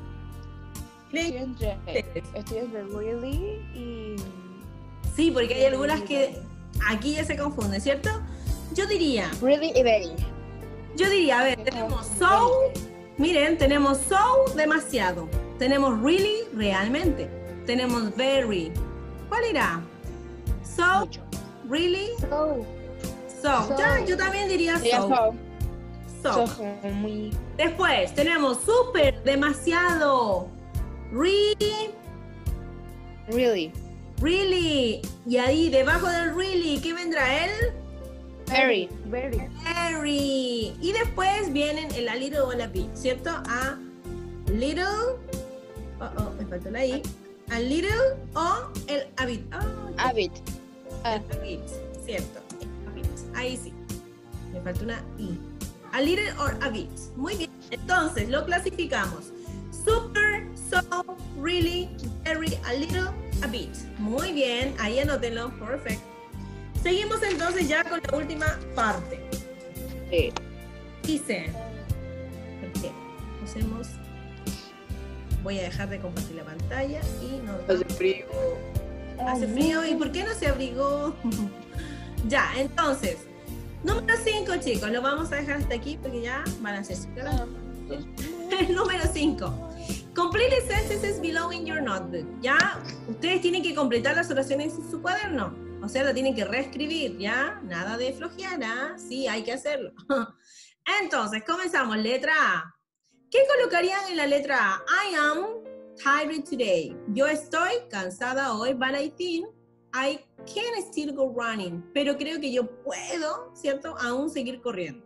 Estoy entre, estoy entre really y. Sí, porque hay algunas que aquí ya se confunden, ¿cierto? Yo diría, Really y very. yo diría, a ver, tenemos so, miren, tenemos so, demasiado. Tenemos really, realmente. Tenemos very. ¿Cuál irá? So, Mucho. really, so, so. So. Ya, yo también diría Ella so. so. So. So, como muy. Después tenemos super, demasiado. Really, Really. really. Y ahí debajo del really, ¿qué vendrá él? Very. very, Very. Y después vienen el a little o la bit, ¿cierto? A little. Oh, oh, me faltó la I. A little o el a bit. Oh, A bit. a bit, ¿cierto? A bit. Ahí sí. Me faltó una I. A little or a bit. Muy bien. Entonces, lo clasificamos. Super, so, really, very, a little, a bit. Muy bien. Ahí anótenlo. Perfect. Seguimos entonces ya con la última parte. Sí. Dice, ¿por qué? Hacemos, voy a dejar de compartir la pantalla y nos Hace frío. hace frío. ¿Y por qué no se abrigó? Ya, entonces, número cinco, chicos, lo vamos a dejar hasta aquí porque ya van a ser cinco. Número cinco. Complete the sentences below in your notebook. Ya, ustedes tienen que completar las oraciones en su cuaderno. O sea, lo tienen que reescribir, ¿ya? Nada de flojear, ¿ah? Sí, hay que hacerlo. Entonces, comenzamos. Letra A. ¿Qué colocarían en la letra A? I am tired today. Yo estoy cansada hoy, but I think I can still go running. Pero creo que yo puedo, ¿cierto? Aún seguir corriendo.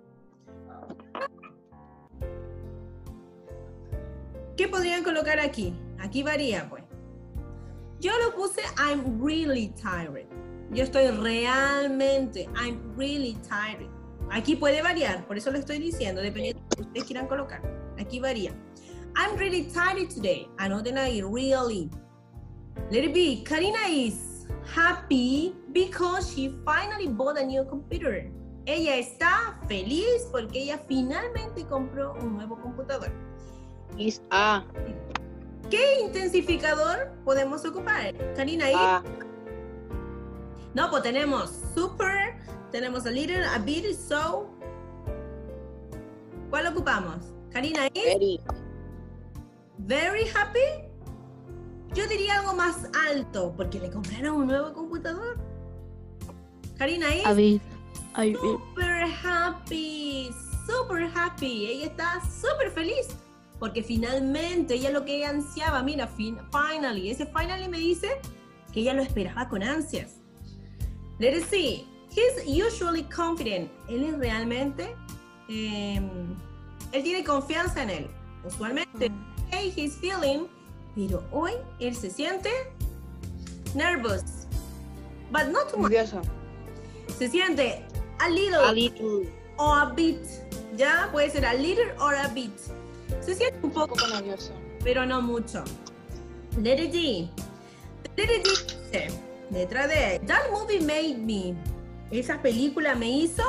¿Qué podrían colocar aquí? Aquí varía, pues. Yo lo puse I'm really tired. Yo estoy realmente, I'm really tired. Aquí puede variar, por eso lo estoy diciendo, dependiendo de lo que ustedes quieran colocar. Aquí varía. I'm really tired today. Anoten ahí, really. Let it be. Karina is happy because she finally bought a new computer. Ella está feliz porque ella finalmente compró un nuevo computador. Is A. ¿Qué intensificador podemos ocupar? Karina, ahí. A. No, pues tenemos super, tenemos a little, a bit, so. ¿Cuál ocupamos? Karina, ahí. Very. Very happy. Yo diría algo más alto, porque le compraron un nuevo computador. Karina, ahí. A ver. A ver. Super happy, super happy. Ella está súper feliz porque finalmente ella lo que ella ansiaba, mira, fin, finally. Ese finally me dice que ella lo esperaba con ansias. Let's see. He's usually confident. Él es realmente, eh, él tiene confianza en él. Usualmente, hey, he's feeling, pero hoy él se siente nervous, but not too much. Nervioso. Se siente a little, A little. o a bit, ya puede ser a little or a bit. Se siente un Un poco, poco nervioso. pero no mucho. Letter D. Letter D dice, letra D. That movie made me. Esa película me hizo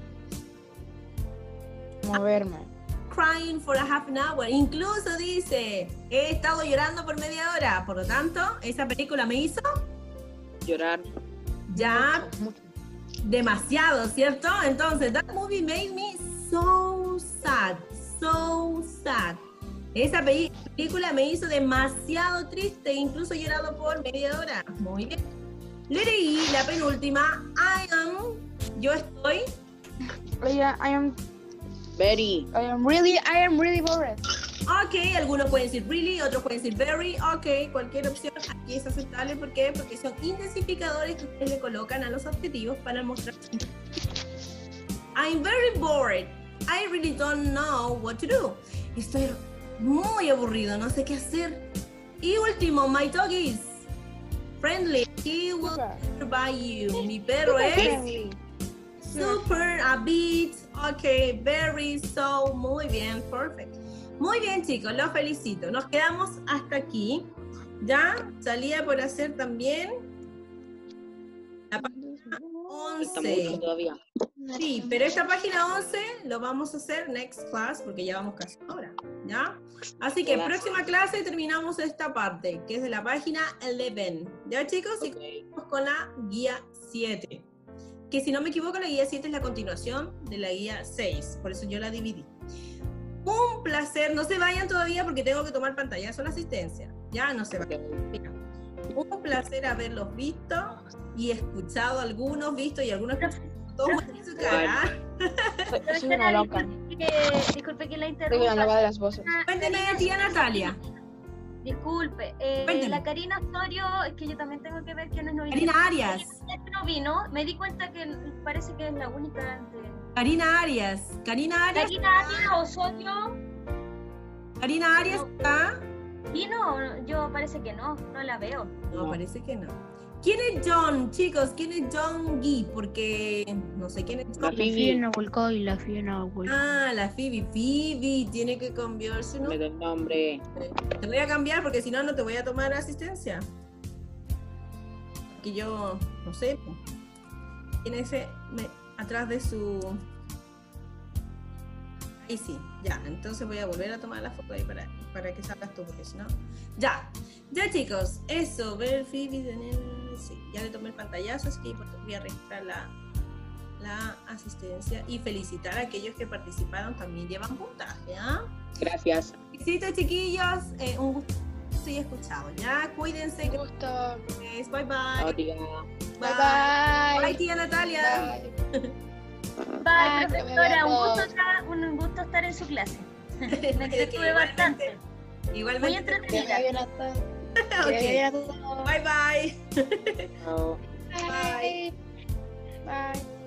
Moverme. crying for a half an hour. Incluso dice, he estado llorando por media hora. Por lo tanto, esa película me hizo Llorar. ya Mucho. demasiado, ¿cierto? Entonces, that movie made me so sad, so sad. Esa pe- película me hizo demasiado triste, incluso he llorado por media hora. Muy bien. Letter E, la penúltima. I am, yo estoy. I am, I am, Very. I am really, I am really bored. Ok, algunos pueden decir really, otros pueden decir very. Ok, cualquier opción aquí es aceptable. ¿Por qué? Porque son intensificadores que ustedes le colocan a los adjetivos para mostrar. I'm very bored. I really don't know what to do. Estoy muy aburrido, no sé qué hacer. Y último, my dog is friendly. He will by you. Mi perro es Friendly. super, a bit, ok, very, so, muy bien, perfect. Muy bien, chicos, los felicito. Nos quedamos hasta aquí. Ya salía por hacer también la página Falta once. mucho todavía. Sí, pero esta página once lo vamos a hacer next class porque ya vamos casi ahora, ¿ya? Así que Gracias. próxima clase terminamos esta parte, que es de la página once. ¿Ya, chicos? Y Ok. continuamos con la guía siete. Que si no me equivoco, la guía siete es la continuación de la guía seis, por eso yo la dividí. Un placer, no se vayan todavía porque tengo que tomar pantallazo a la asistencia. Ya no se vayan. Mira, un placer haberlos visto y escuchado, algunos visto y algunos todos en su cara. Soy, soy una loca. Disculpe que, disculpe que la Soy una interrumpa. loca de las voces. Cuénteme, tía Natalia. Disculpe, eh, Cuénteme. la Karina Osorio, es que yo también tengo que ver quiénes no vinieron. Karina Arias. No vino, me di cuenta que parece que es la única de... Karina Arias. Karina Arias. Karina Arias Osorio, Karina Arias está. ¿vino? Yo parece que no, no la veo. No, No. parece que no. ¿Quién es John, chicos? ¿Quién es John Gee? Porque no sé quién es La John. Phoebe. no volcó y la Fiona volcó. Ah, la Phoebe. Phoebe tiene que cambiarse, ¿no? Me da el nombre. Te voy a cambiar porque si no, no te voy a tomar asistencia. Que yo, no sé, po. Tiene ese me- atrás de su... Ahí sí, ya. Entonces voy a volver a tomar la foto ahí para, para que salgas tú, porque si no... Ya, ya chicos, eso, ver Phoebe, Daniel, sí, ya le tomé el pantallazo, así que voy a registrar la, la asistencia y felicitar a aquellos que participaron, también llevan puntaje, ¿ah? Gracias. Besitos, chiquillos, eh, un gusto y escuchado, ya, cuídense, Me gusta. gracias, bye bye. Chao, tía. Bye bye. Bye, tía Natalia. Bye. Bye, Bye, profesora, un nos gusto, vemos. estar, un gusto estar en su clase. Me Que entretuve bastante. Muy Igualmente. Que entretenida. vaya bien a todos. Que Ok. vaya bien a todos. Bye bye. Chao. Bye. Bye.